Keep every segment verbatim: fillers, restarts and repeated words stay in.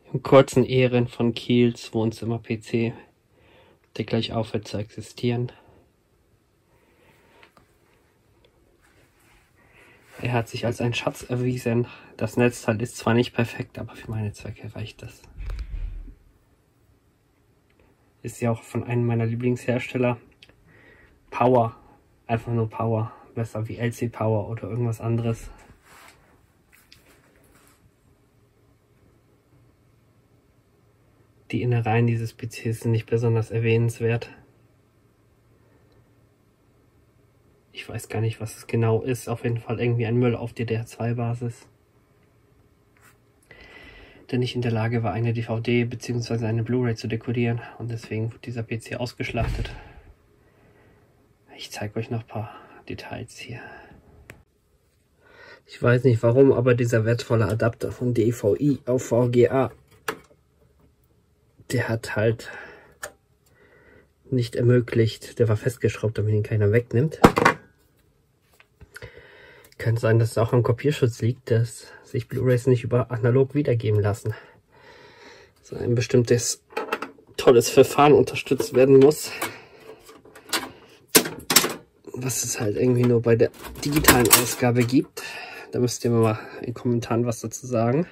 Im kurzen Ehren von Kiels Wohnzimmer-P C, der gleich aufhört zu existieren. Er hat sich als ein Schatz erwiesen. Das Netzteil ist zwar nicht perfekt, aber für meine Zwecke reicht das. Ist ja auch von einem meiner Lieblingshersteller. Power. Einfach nur Power. Besser wie L C Power oder irgendwas anderes. Die Innereien dieses P Cs sind nicht besonders erwähnenswert. Ich weiß gar nicht, was es genau ist. Auf jeden Fall irgendwie ein Müll auf D D R zwei Basis. Der nicht in der Lage war, eine D V D bzw. eine Blu-ray zu dekodieren. Und deswegen wird dieser P C ausgeschlachtet. Ich zeige euch noch ein paar Details hier. Ich weiß nicht warum, aber dieser wertvolle Adapter von D V I auf V G A, der hat halt nicht ermöglicht, der war festgeschraubt, damit ihn keiner wegnimmt. Könnte sein, dass es auch am Kopierschutz liegt, dass sich Blu-rays nicht über analog wiedergeben lassen. So ein bestimmtes tolles Verfahren unterstützt werden muss, was es halt irgendwie nur bei der digitalen Ausgabe gibt. Da müsst ihr mir mal in den Kommentaren was dazu sagen.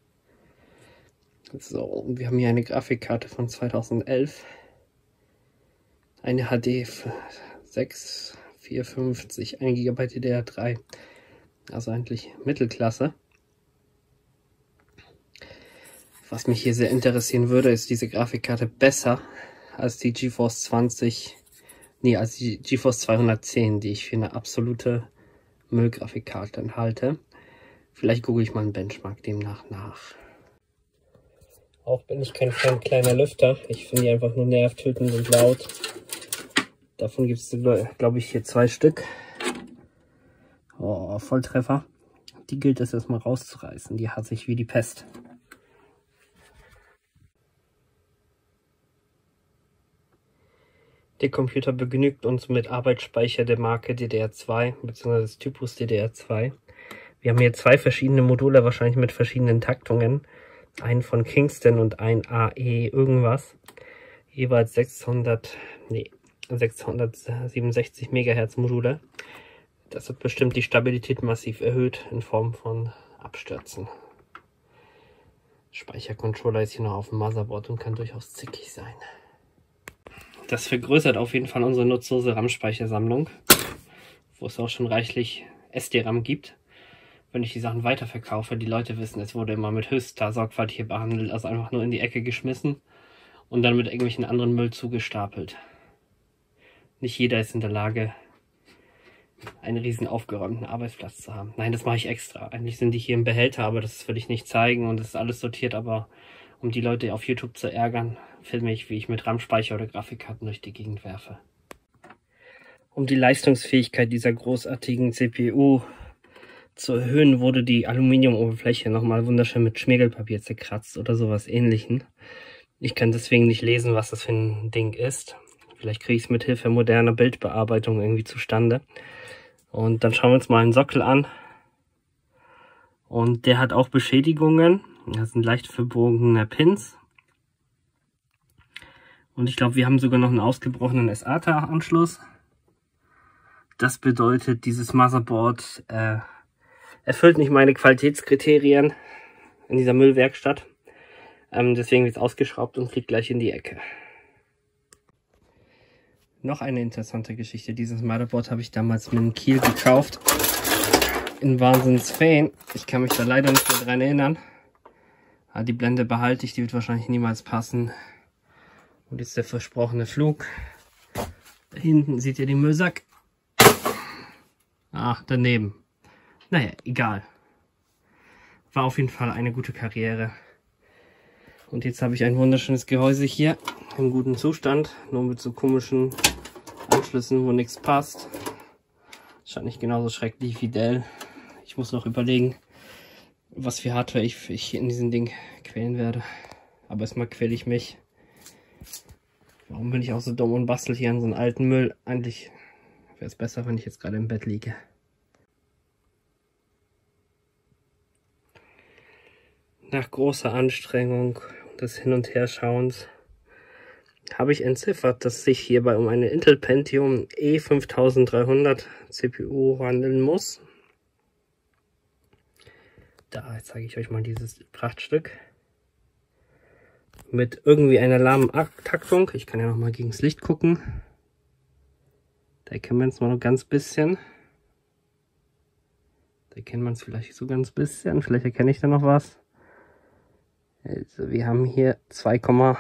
So, und wir haben hier eine Grafikkarte von zweitausendelf. Eine H D sechs vierhundertfünfzig, ein Gigabyte D D R drei. Also eigentlich Mittelklasse. Was mich hier sehr interessieren würde, ist diese Grafikkarte besser als die GeForce zwanzig, nee, als die GeForce zweihundertzehn, die ich für eine absolute Müllgrafikkarte halte. Vielleicht google ich mal einen Benchmark demnach nach. Auch bin ich kein Fan kleiner Lüfter. Ich finde die einfach nur nervtötend und laut. Davon gibt es, glaube ich, hier zwei Stück. Oh, Volltreffer. Die gilt es erstmal rauszureißen. Die hasse ich wie die Pest. Der Computer begnügt uns mit Arbeitsspeicher der Marke D D R zwei bzw. des Typus D D R zwei. Wir haben hier zwei verschiedene Module, wahrscheinlich mit verschiedenen Taktungen. Einen von Kingston und ein A E irgendwas. Jeweils sechshundert, nee, sechshundertsiebenundsechzig Megahertz Module. Das hat bestimmt die Stabilität massiv erhöht in Form von Abstürzen. Speichercontroller ist hier noch auf dem Motherboard und kann durchaus zickig sein. Das vergrößert auf jeden Fall unsere nutzlose RAM-Speichersammlung, wo es auch schon reichlich S D RAM gibt. Wenn ich die Sachen weiterverkaufe, die Leute wissen, es wurde immer mit höchster Sorgfalt hier behandelt, also einfach nur in die Ecke geschmissen und dann mit irgendwelchen anderen Müll zugestapelt. Nicht jeder ist in der Lage, einen riesen aufgeräumten Arbeitsplatz zu haben. Nein, das mache ich extra. Eigentlich sind die hier im Behälter, aber das will ich nicht zeigen und das ist alles sortiert, aber um die Leute auf YouTube zu ärgern, filme ich, wie ich mit RAM-Speicher oder Grafikkarten durch die Gegend werfe. Um die Leistungsfähigkeit dieser großartigen C P U zu erhöhen, wurde die Aluminiumoberfläche nochmal wunderschön mit Schmirgelpapier zerkratzt oder sowas Ähnlichem. Ich kann deswegen nicht lesen, was das für ein Ding ist. Vielleicht kriege ich es mit Hilfe moderner Bildbearbeitung irgendwie zustande. Und dann schauen wir uns mal einen Sockel an. Und der hat auch Beschädigungen. Das sind leicht verbogene Pins. Und ich glaube, wir haben sogar noch einen ausgebrochenen S A T A-Anschluss. Das bedeutet, dieses Motherboard äh, erfüllt nicht meine Qualitätskriterien in dieser Müllwerkstatt. Ähm, deswegen wird es ausgeschraubt und fliegt gleich in die Ecke. Noch eine interessante Geschichte. Dieses Motherboard habe ich damals mit einem Kiel gekauft. In Wahnsinns-Fan. Ich kann mich da leider nicht mehr dran erinnern. Aber die Blende behalte ich, die wird wahrscheinlich niemals passen. Und jetzt der versprochene Flug. Da hinten seht ihr den Müllsack. Ach, daneben. Naja, egal. War auf jeden Fall eine gute Karriere. Und jetzt habe ich ein wunderschönes Gehäuse hier. Im guten Zustand. Nur mit so komischen Anschlüssen, wo nichts passt. Scheint nicht genauso schrecklich wie Dell. Ich muss noch überlegen, was für Hardware ich, ich in diesem Ding quälen werde. Aber erstmal quäle ich mich. Warum bin ich auch so dumm und bastel hier an so einen alten Müll? Eigentlich wäre es besser, wenn ich jetzt gerade im Bett liege. nach großer Anstrengung des Hin- und Herschauens habe ich entziffert, dass sich hierbei um eine Intel Pentium E fünftausenddreihundert C P U handeln muss. Da zeige ich euch mal dieses Prachtstück. Mit irgendwie einer lahmen Taktung. Ich kann ja noch mal gegen das Licht gucken. Da erkennt man es mal noch ganz bisschen. Da erkennt man es vielleicht so ganz bisschen. Vielleicht erkenne ich da noch was. Also wir haben hier zwei Komma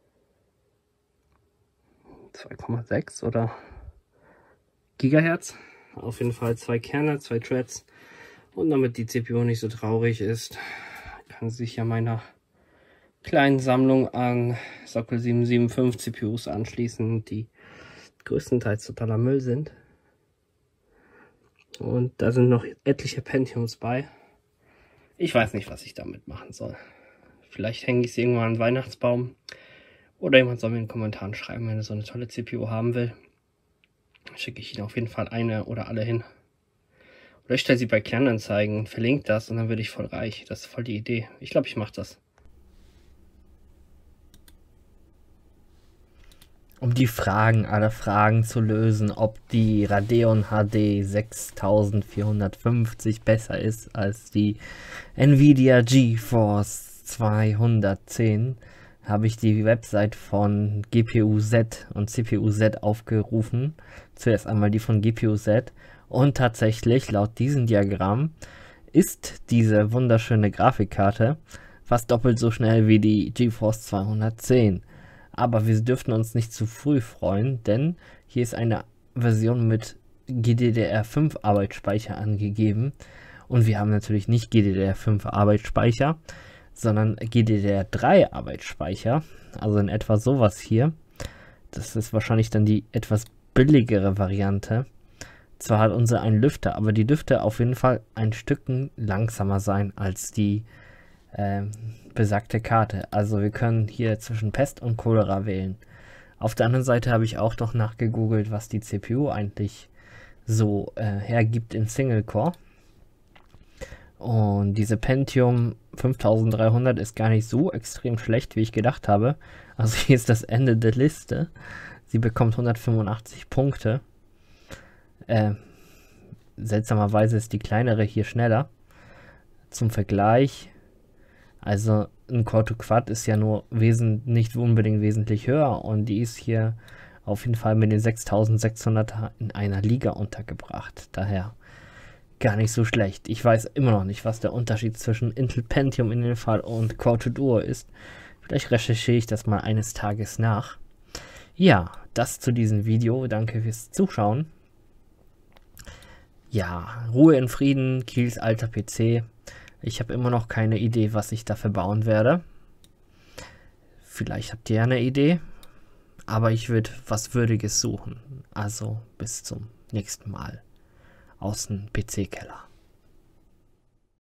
sechs oder Gigahertz. Auf jeden Fall zwei Kerne, zwei Threads. Und damit die C P U nicht so traurig ist, kann sich ja meiner kleinen Sammlung an Sockel sieben sieben fünf C P Us anschließen, die größtenteils totaler Müll sind. Und da sind noch etliche Pentiums bei. Ich weiß nicht, was ich damit machen soll. Vielleicht hänge ich sie irgendwann an den Weihnachtsbaum. Oder jemand soll mir in den Kommentaren schreiben, wenn er so eine tolle C P U haben will. Schicke ich Ihnen auf jeden Fall eine oder alle hin. Oder ich stelle sie bei Kleinanzeigen, verlinke das und dann werde ich voll reich. Das ist voll die Idee. Ich glaube, ich mache das. Um die Fragen, alle Fragen zu lösen, ob die Radeon H D sechstausendvierhundertfünfzig besser ist als die Nvidia GeForce zweihundertzehn, habe ich die Website von G P U Z und C P U Z aufgerufen. Zuerst einmal die von G P U Z. Und tatsächlich, laut diesem Diagramm, ist diese wunderschöne Grafikkarte fast doppelt so schnell wie die GeForce zweihundertzehn. Aber wir dürften uns nicht zu früh freuen, denn hier ist eine Version mit G D D R fünf Arbeitsspeicher angegeben. Und wir haben natürlich nicht G D D R fünf Arbeitsspeicher, sondern G D D R drei Arbeitsspeicher. Also in etwa sowas hier. Das ist wahrscheinlich dann die etwas billigere Variante. Zwar hat unsere einen Lüfter, aber die dürfte auf jeden Fall ein Stückchen langsamer sein als die äh, besagte Karte. Also wir können hier zwischen Pest und Cholera wählen. Auf der anderen Seite habe ich auch noch nachgegoogelt, was die C P U eigentlich so äh, hergibt in Single Core. Und diese Pentium fünftausenddreihundert ist gar nicht so extrem schlecht, wie ich gedacht habe. Also hier ist das Ende der Liste. Sie bekommt hundertfünfundachtzig Punkte. Äh, seltsamerweise ist die kleinere hier schneller. Zum Vergleich, also ein Core to Quad ist ja nur wesentlich, nicht unbedingt wesentlich höher und die ist hier auf jeden Fall mit den sechstausendsechshundert in einer Liga untergebracht. Daher gar nicht so schlecht. Ich weiß immer noch nicht, was der Unterschied zwischen Intel Pentium in dem Fall und Core to Duo ist. Vielleicht recherchiere ich das mal eines Tages nach. Ja, das zu diesem Video. Danke fürs Zuschauen. Ja, Ruhe in Frieden, Kiels alter P C. Ich habe immer noch keine Idee, was ich dafür bauen werde. Vielleicht habt ihr eine Idee. Aber ich würde was Würdiges suchen. Also bis zum nächsten Mal aus dem P C-Keller.